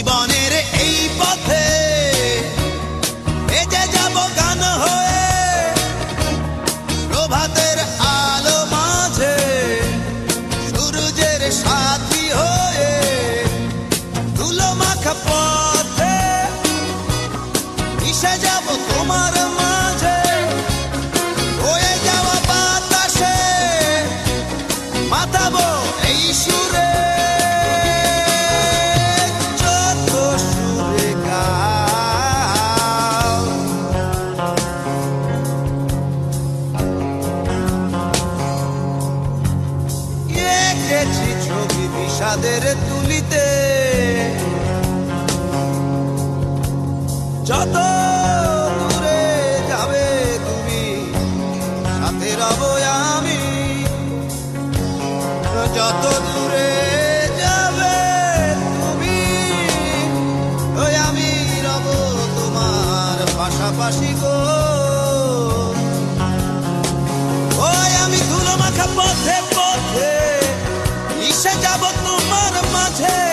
জীবনের এই পথে বেজে যাব গান হয়ে প্রভাতের আলো মাঝে সূর্যের সাথী হয়ে ধুলো মাখা পথে মিশে যাব তোমার মাঝে হয়ে যাওয়া বাতাসে মাতাবো এই সুরে ছবি বিষাদের তুলিতে যত দূরে যাবে তুমি সাথে রব আমি যত দূরে যাবে তুমি ওই আমি রব তোমার পাশাপাশি গো ওই আমি ধুলো মাখা পথে পথে মিশে যাব তোমার মাঝে